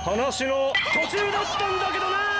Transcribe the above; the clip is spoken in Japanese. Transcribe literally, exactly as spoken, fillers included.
話の途中だったんだけどな。